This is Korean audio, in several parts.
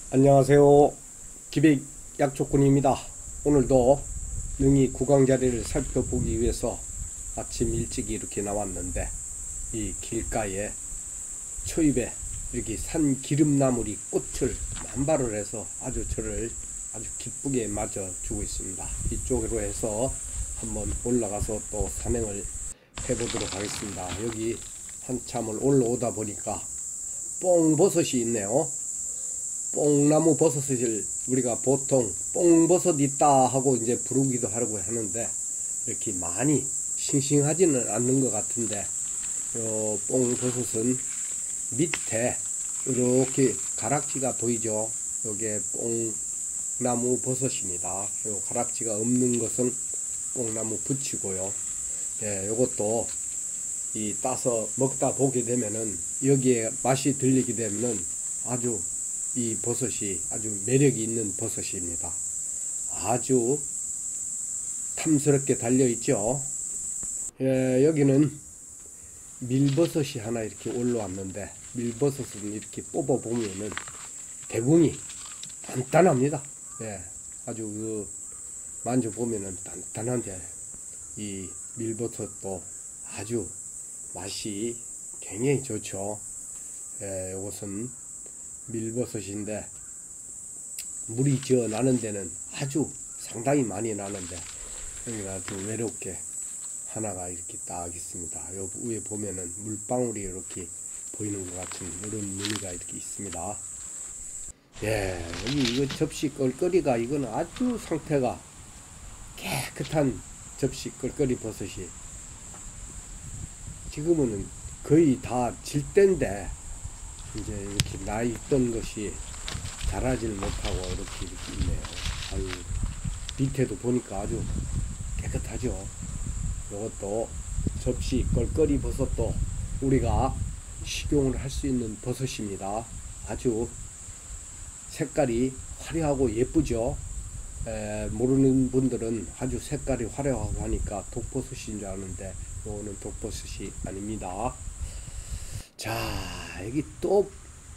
안녕하세요. 기백약초꾼입니다. 오늘도 능이 구강자리를 살펴보기 위해서 아침 일찍 이렇게 나왔는데, 이 길가에 초입에 이렇게 산 기름나물이 꽃을 만발을 해서 저를 아주 기쁘게 맞아주고 있습니다. 이쪽으로 해서 한번 올라가서 또 산행을 해보도록 하겠습니다. 여기 한참을 올라오다 보니까 뽕버섯이 있네요. 뽕나무 버섯을 우리가 보통 뽕버섯 있다 하고 이제 부르기도 하고 하는데, 이렇게 많이 싱싱하지는 않는 것 같은데, 요 뽕버섯은 밑에 이렇게 가락지가 보이죠. 요게 뽕나무 버섯입니다. 요 가락지가 없는 것은 뽕나무 붙이고요. 예, 요것도 이 따서 먹다 보게 되면은, 여기에 맛이 들리게 되면은 아주 이 버섯이 아주 매력이 있는 버섯입니다. 아주 탐스럽게 달려있죠. 예, 여기는 밀버섯이 하나 이렇게 올라왔는데, 밀버섯은 이렇게 뽑아보면은 대궁이 단단합니다. 예, 아주 만져보면은 단단한데, 이 밀버섯도 아주 맛이 굉장히 좋죠. 예, 이것은 밀버섯인데, 물이 저 나는 데는 아주 상당히 많이 나는데, 여기가 아주 외롭게 하나가 이렇게 딱 있습니다. 요 위에 보면은 물방울이 이렇게 보이는 것 같은 이런 무늬가 이렇게 있습니다. 예, 여기 이거 접시 껄끄리가, 이거는 아주 상태가 깨끗한 접시 껄끄리 버섯이 지금은 거의 다 질 때인데, 이제 이렇게 나 있던 것이 자라질 못하고 이렇게 있네요. 아유, 밑에도 보니까 아주 깨끗하죠. 이것도 접시 껄끄리 버섯도 우리가 식용을 할 수 있는 버섯입니다. 아주 색깔이 화려하고 예쁘죠. 모르는 분들은 아주 색깔이 화려하고 하니까 독버섯인 줄 아는데, 이거는 독버섯이 아닙니다. 자, 여기 또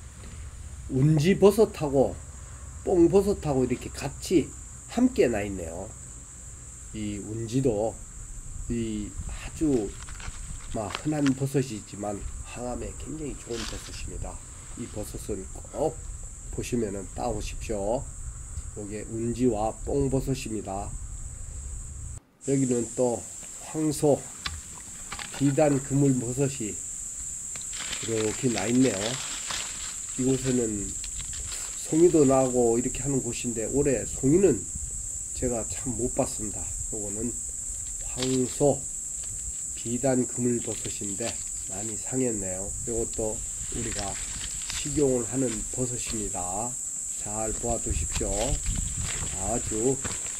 운지버섯하고 뽕버섯하고 이렇게 같이 함께 나 있네요. 이 운지도 이 아주 흔한 버섯이지만 항암에 굉장히 좋은 버섯입니다. 이 버섯은 꼭 보시면은 따오십시오. 이게 운지와 뽕버섯입니다. 여기는 또 황소 비단 그물버섯이 이렇게 나 있네요. 이곳에는 송이도 나고 이렇게 하는 곳인데, 올해 송이는 제가 참 못 봤습니다. 요거는 황소 비단 그물버섯인데 많이 상했네요. 이것도 우리가 식용을 하는 버섯입니다. 잘 보아두십시오. 아주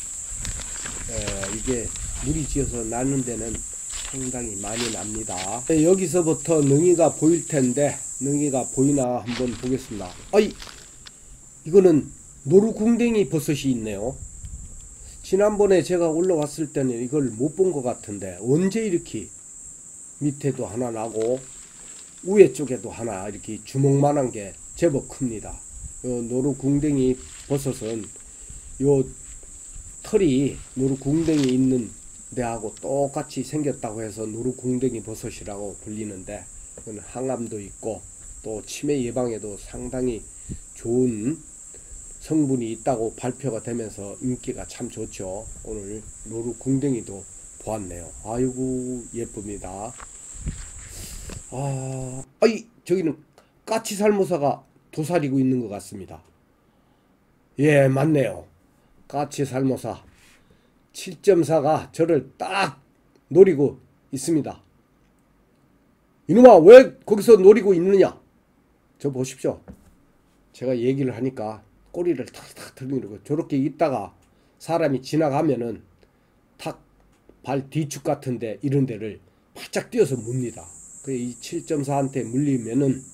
이게 물이 지어서 나는 데는 상당히 많이 납니다. 여기서부터 능이가 보일 텐데, 능이가 보이나 한번 보겠습니다. 아이, 이거는 노루궁뎅이 버섯이 있네요. 지난번에 제가 올라왔을 때는 이걸 못 본 것 같은데, 언제 이렇게 밑에도 하나 나고 위에 쪽에도 하나 이렇게 주먹만한 게 제법 큽니다. 요 노루궁뎅이 버섯은 요 털이 노루궁뎅이 있는 데하고 똑같이 생겼다고 해서 노루궁뎅이 버섯이라고 불리는데, 그건 항암도 있고 또 치매 예방에도 상당히 좋은 성분이 있다고 발표가 되면서 인기가 참 좋죠. 오늘 노루궁뎅이도 보았네요. 아이고 예쁩니다. 아이, 저기는 까치살모사가 도사리고 있는 것 같습니다. 예, 맞네요. 까치살모사 7.4가 저를 딱 노리고 있습니다. 이놈아, 왜 거기서 노리고 있느냐? 저 보십시오. 제가 얘기를 하니까 꼬리를 탁탁 들이고, 저렇게 있다가 사람이 지나가면은 탁 발 뒤축 같은데 이런 데를 바짝 뛰어서 뭅니다. 이 7.4한테 물리면은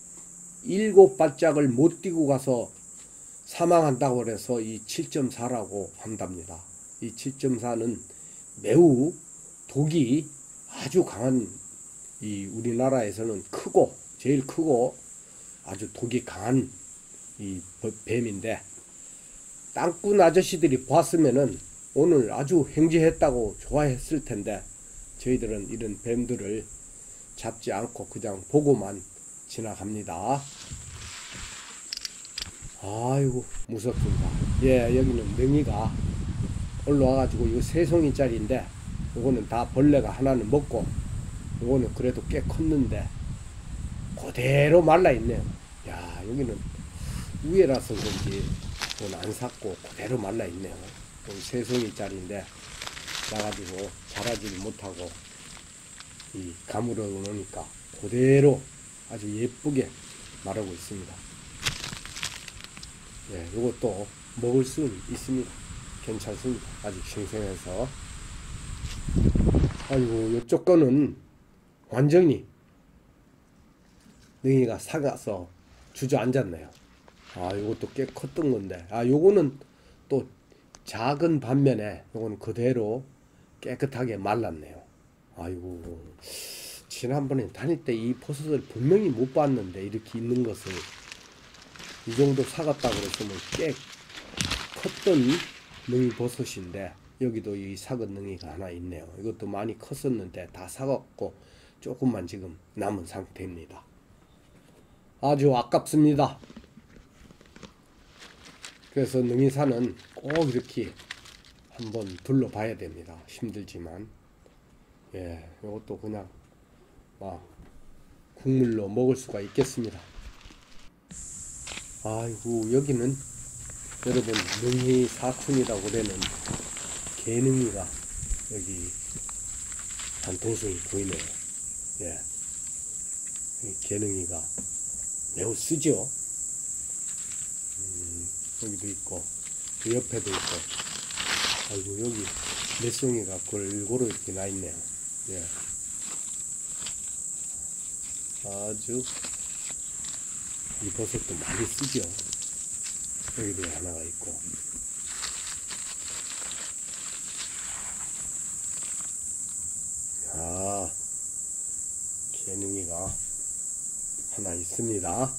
7발짝을 못 뛰고 가서 사망한다고 그래서 이 7.4라고 한답니다. 이 7.4는 매우 독이 아주 강한, 이 우리나라에서는 크고 제일 크고 아주 독이 강한 이 뱀인데, 땅꾼 아저씨들이 봤으면은 오늘 아주 행지했다고 좋아했을 텐데, 저희들은 이런 뱀들을 잡지 않고 그냥 보고만 지나갑니다. 아이고 무섭습니다. 예, 여기는 능이가 올라와가지고 이거 3송이짜리인데, 요거는 다 벌레가 하나는 먹고, 요거는 그래도 꽤 컸는데 그대로 말라있네요. 야, 여기는 위에라서 그런지 돈 안 샀고 그대로 말라있네요. 3송이짜리인데 나가지고 자라지를 못하고 이 가물어 놓으니까 그대로 아주 예쁘게 마르고 있습니다. 예, 요것도 먹을 수 있습니다. 괜찮습니다. 아직 싱싱해서. 아이고, 요쪽 거는 완전히 능이가 사가서 주저앉았네요. 아, 요것도 꽤 컸던 건데, 아, 요거는 또 작은 반면에 요거는 그대로 깨끗하게 말랐네요. 아이고, 지난번에 다닐 때 이 버섯을 분명히 못 봤는데, 이렇게 있는 것을 이 정도 사갔다 그랬으면 꽤 컸던 능이 버섯인데, 여기도 이 작은 능이가 하나 있네요. 이것도 많이 컸었는데 다 사갔고 조금만 지금 남은 상태입니다. 아주 아깝습니다. 그래서 능이산은 꼭 이렇게 한번 둘러봐야 됩니다. 힘들지만. 예, 이것도 그냥 막 국물로 먹을 수가 있겠습니다. 아이고, 여기는 여러분 능이 사촌이라고 그러는 개능이가 여기 한 동성이 보이네요. 예, 개능이가 매우 쓰죠. 여기도 있고 그 옆에도 있고. 아이고, 여기 몇 송이가 골고루 이렇게 나 있네요. 예, 아주 이 버섯도 많이 쓰죠. 여기도 하나가 있고. 아, 개능이가 하나 있습니다.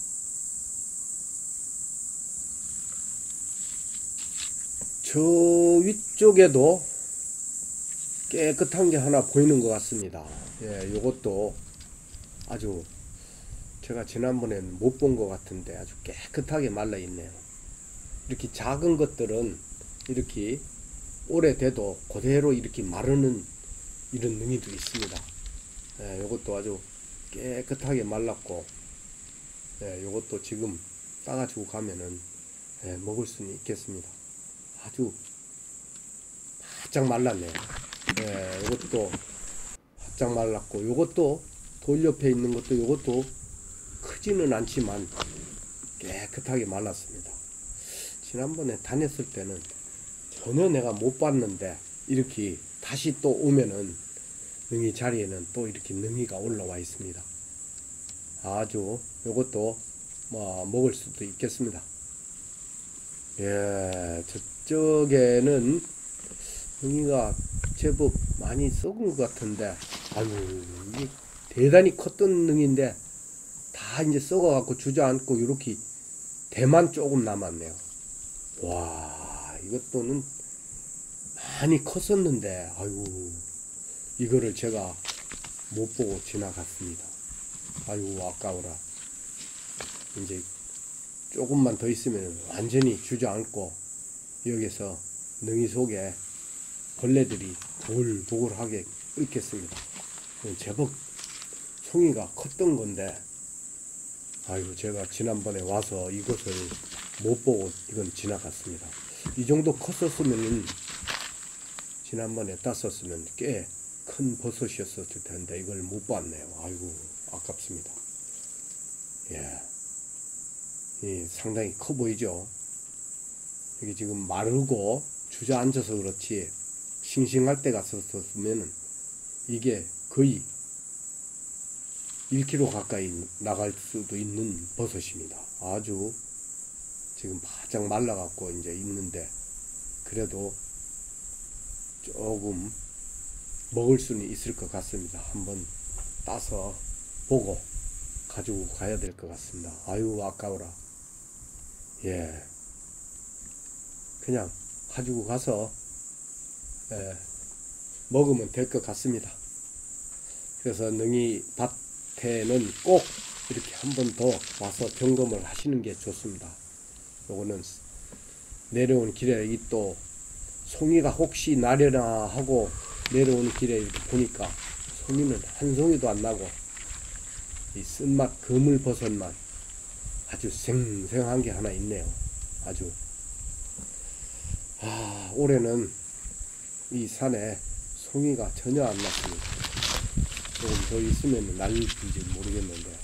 저 위쪽에도 깨끗한 게 하나 보이는 것 같습니다. 예, 요것도 아주 제가 지난번엔 못 본 것 같은데 아주 깨끗하게 말라 있네요. 이렇게 작은 것들은 이렇게 오래돼도 그대로 이렇게 마르는 이런 능이도 있습니다. 예, 요것도 아주 깨끗하게 말랐고, 예, 요것도 지금 따가지고 가면은 예, 먹을 수는 있겠습니다. 아주 바짝 말랐네요. 예, 요것도 바짝 말랐고, 요것도 돌 옆에 있는 것도 요것도 크지는 않지만 깨끗하게 말랐습니다. 지난번에 다녔을 때는 전혀 내가 못 봤는데 이렇게 다시 또 오면은 능이 자리에는 또 이렇게 능이가 올라와 있습니다. 아주 요것도 뭐 먹을 수도 있겠습니다. 예, 저쪽에는 능이가 제법 많이 썩은 것 같은데, 아유, 이게 대단히 컸던 능인데 다 이제 썩어갖고 주저앉고 이렇게 대만 조금 남았네요. 와, 이것도는 많이 컸었는데, 아이고, 이거를 제가 못 보고 지나갔습니다. 아이고, 아까워라. 이제 조금만 더 있으면 완전히 주저앉고 여기서 능이 속에 벌레들이 보글보글하게 끓겠습니다. 제법 송이가 컸던 건데, 아이고, 제가 지난번에 와서 이것을 못 보고 이건 지나갔습니다. 이 정도 컸었으면 지난번에 땄었으면 꽤 큰 버섯이었을 텐데 이걸 못 봤네요. 아이고, 아깝습니다. 예, 이 상당히 커 보이죠. 여기 지금 마르고 주저앉아서 그렇지 싱싱할 때 갔었으면 이게 거의 1kg 가까이 나갈 수도 있는 버섯입니다. 아주 지금 바짝 말라갖고 이제 있는데, 그래도 조금 먹을 수는 있을 것 같습니다. 한번 따서 보고 가지고 가야 될 것 같습니다. 아유, 아까워라. 예, 그냥 가지고 가서 예, 먹으면 될 것 같습니다. 그래서 능이 밭에는 꼭 이렇게 한 번 더 와서 점검을 하시는 게 좋습니다. 요거는 내려온 길에 이 또 송이가 혹시 나려나 하고 내려오는 길에 이렇게 보니까 송이는 한 송이도 안 나고 이 쓴맛 거물버섯만 아주 생생한 게 하나 있네요. 아주 올해는 이 산에 송이가 전혀 안 났습니다. 조금 더 있으면 날릴지 모르겠는데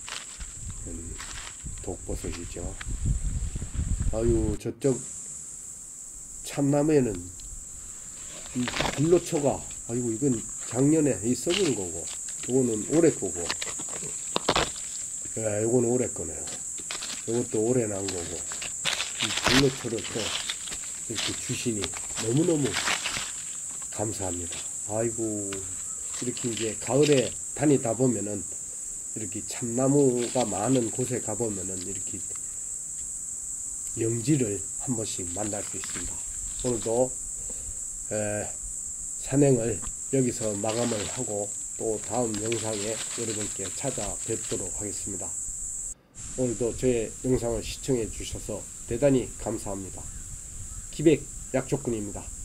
독버섯이죠. 아유, 저쪽 참나무에는 이 불로초가, 아이고, 이건 작년에 이 썩은 거고, 요거는 올해 거고, 예, 요거는 올해 거네요. 요것도 올해 난 거고, 이 불로초를 또 이렇게 주시니 너무너무 감사합니다. 아이고, 이렇게 이제 가을에 다니다 보면은 이렇게 참나무가 많은 곳에 가보면은 이렇게 영지를 한 번씩 만날 수 있습니다. 오늘도 산행을 여기서 마감을 하고 또 다음 영상에 여러분께 찾아뵙도록 하겠습니다. 오늘도 제 영상을 시청해 주셔서 대단히 감사합니다. 기백 약조꾼입니다.